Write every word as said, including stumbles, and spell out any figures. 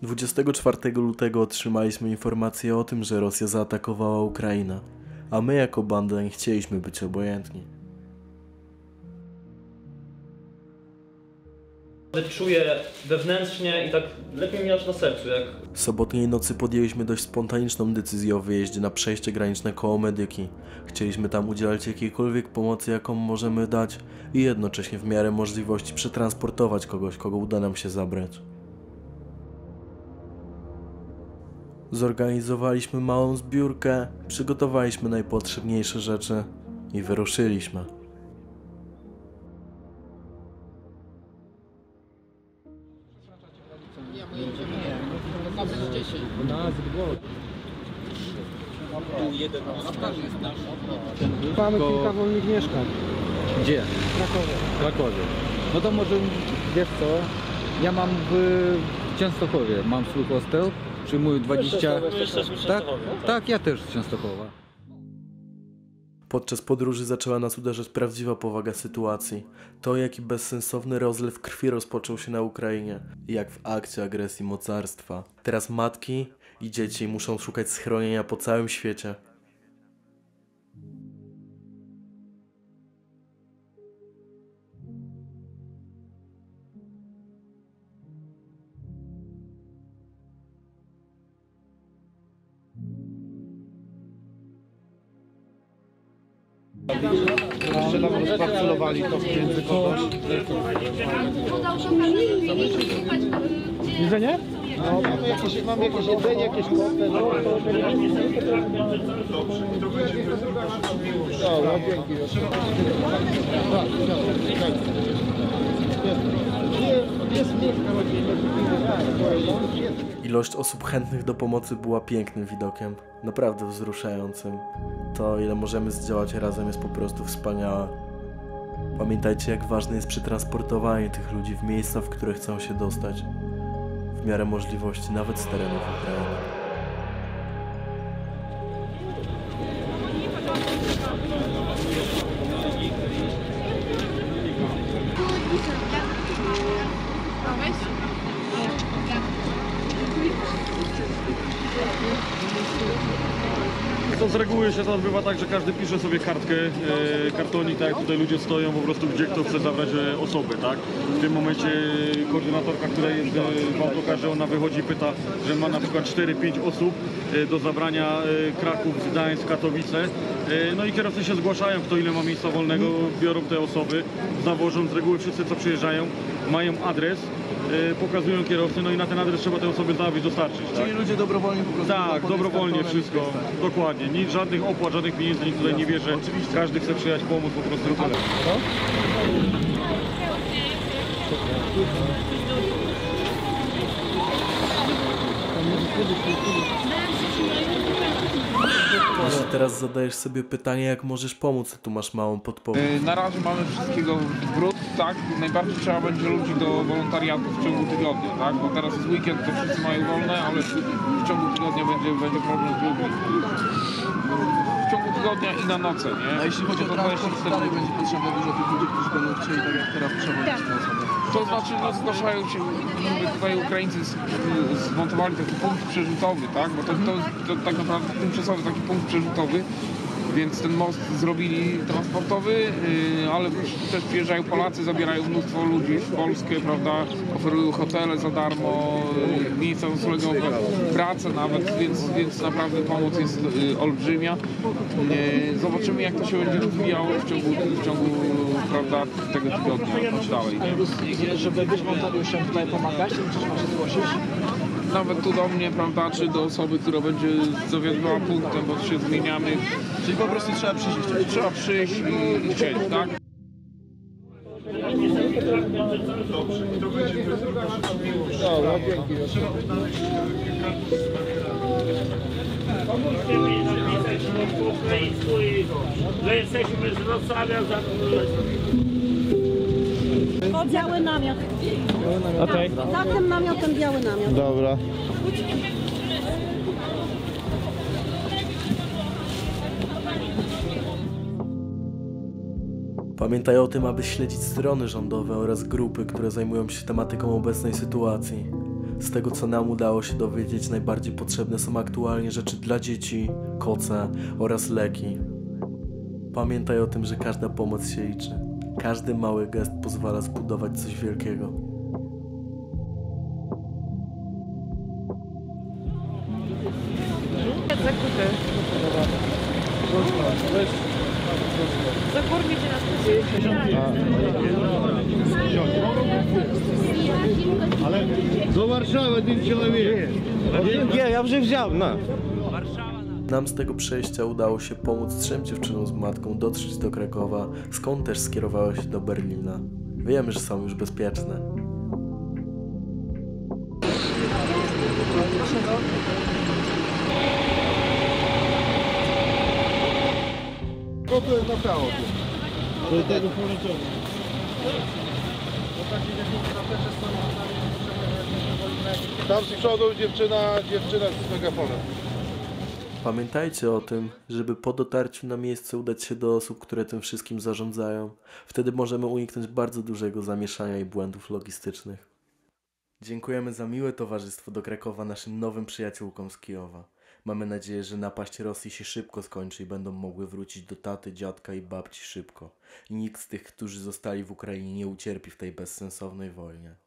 dwudziestego czwartego lutego otrzymaliśmy informację o tym, że Rosja zaatakowała Ukrainę, a my jako banda nie chcieliśmy być obojętni. Czuję wewnętrznie i tak lepiej mi aż na sercu, jak... Sobotniej nocy podjęliśmy dość spontaniczną decyzję o wyjeździe na przejście graniczne koło Medyki. Chcieliśmy tam udzielać jakiejkolwiek pomocy, jaką możemy dać i jednocześnie w miarę możliwości przetransportować kogoś, kogo uda nam się zabrać. Zorganizowaliśmy małą zbiórkę, przygotowaliśmy najpotrzebniejsze rzeczy i wyruszyliśmy. Mamy kilka wolnych mieszkań. Gdzie? W Krakowie. W Krakowie. No to może, wiesz co, ja mam w Częstochowie, mam swój hostel, przyjmuję dwadzieścia... Tak, tak, ja też z Częstochowa. Podczas podróży zaczęła nas uderzać prawdziwa powaga sytuacji. To, jaki bezsensowny rozlew krwi rozpoczął się na Ukrainie, jak w akcie agresji mocarstwa. Teraz matki i dzieci muszą szukać schronienia po całym świecie. Jeszcze nam rozparcelowali to między kogoś. Jedzenie? No, mamy jakieś, mamy jakieś jedzenie, jakieś kotle, no. No, dzięki. Ilość osób chętnych do pomocy była pięknym widokiem, naprawdę wzruszającym. To, ile możemy zdziałać razem, jest po prostu wspaniałe. Pamiętajcie, jak ważne jest przetransportowanie tych ludzi w miejsca, w które chcą się dostać. W miarę możliwości, nawet z terenów Ukrainy. To z reguły się to odbywa tak, że każdy pisze sobie kartkę, e, kartonik, tak jak tutaj ludzie stoją po prostu, gdzie kto chce zabrać e, osoby, tak? W tym momencie koordynatorka, która jest e, w autokarze, ona wychodzi i pyta, że ma na przykład cztery pięć osób e, do zabrania e, Kraków, Gdańsk, Katowice. E, no i kierowcy się zgłaszają, kto ile ma miejsca wolnego, biorą te osoby, zawożą. Z reguły wszyscy, co przyjeżdżają, mają adres, e, pokazują kierowcy, no i na ten adres trzeba te osoby zawieźć, dostarczyć. Tak? Czyli ludzie dobrowolnie po prostu... Tak, dobrowolnie wszystko, dokładnie. Nic, żadnych opłat, żadnych pieniędzy nikt tutaj nie bierze. Każdy chce przyjechać, pomóc po prostu. Tyle. Jeśli teraz zadajesz sobie pytanie, jak możesz pomóc, to tu masz małą podpowiedź. Yy, na razie mamy wszystkiego w brud, tak? Najbardziej trzeba będzie ludzi do wolontariatu w ciągu tygodnia, tak? Bo teraz jest weekend, to wszyscy mają wolne, ale w ciągu tygodnia będzie, będzie problem z ludźmi. W ciągu tygodnia i na noce, nie? A jeśli chodzi o transport, to dalej będzie potrzeba dużo tych ludzi, którzy będą chcieli, tak jak teraz, przewozić te osoby. To znaczy, no, zgłaszają się, jakby tutaj Ukraińcy zmontowali taki punkt przerzutowy, tak? Bo to, to, to tak naprawdę tymczasowy taki punkt przerzutowy, więc ten most zrobili transportowy, yy, ale też przyjeżdżają Polacy, zabierają mnóstwo ludzi w Polskę, prawda? Oferują hotele za darmo, yy, miejsca noclegowe, pracę nawet, więc, więc naprawdę pomoc jest yy, olbrzymia. Yy, zobaczymy, jak to się będzie rozwijało w ciągu, w ciągu prawda, tego tygodnia, bądź dalej. Żeby być wolontariuszem tutaj pomagać, to coś ma się zgłosić? Nawet tu do mnie, prawda, czy do osoby, która będzie zawiadła punktem, bo się zmieniamy. Czyli po prostu trzeba przyjść. Trzeba przyjść i, i chcieć, tak? Dobra, dzięki. Pomóżcie mi napisać po ukraińsku, że jesteśmy z Wrocławia za... O, biały namiot. Okej. Okay. Za tym namiotem biały namiot. Dobra. Pamiętaj o tym, aby śledzić strony rządowe oraz grupy, które zajmują się tematyką obecnej sytuacji. Z tego co nam udało się dowiedzieć, najbardziej potrzebne są aktualnie rzeczy dla dzieci, koce oraz leki. Pamiętaj o tym, że każda pomoc się liczy. Każdy mały gest pozwala zbudować coś wielkiego. Zakupy. Zakormicie nas. Ale do Warszawy ten człowiek. Nie, ja już wziął, no. Nam z tego przejścia udało się pomóc trzem dziewczynom z matką dotrzeć do Krakowa, skąd też skierowały się do Berlina. Wiemy, że są już bezpieczne. Co to jest na prawo? Do tego połączenia. Tam z przodu dziewczyna, dziewczyna z megafonem. Pamiętajcie o tym, żeby po dotarciu na miejsce udać się do osób, które tym wszystkim zarządzają. Wtedy możemy uniknąć bardzo dużego zamieszania i błędów logistycznych. Dziękujemy za miłe towarzystwo do Krakowa naszym nowym przyjaciółkom z Kijowa. Mamy nadzieję, że napaść Rosji się szybko skończy i będą mogły wrócić do taty, dziadka i babci szybko. I nikt z tych, którzy zostali w Ukrainie, nie ucierpi w tej bezsensownej wojnie.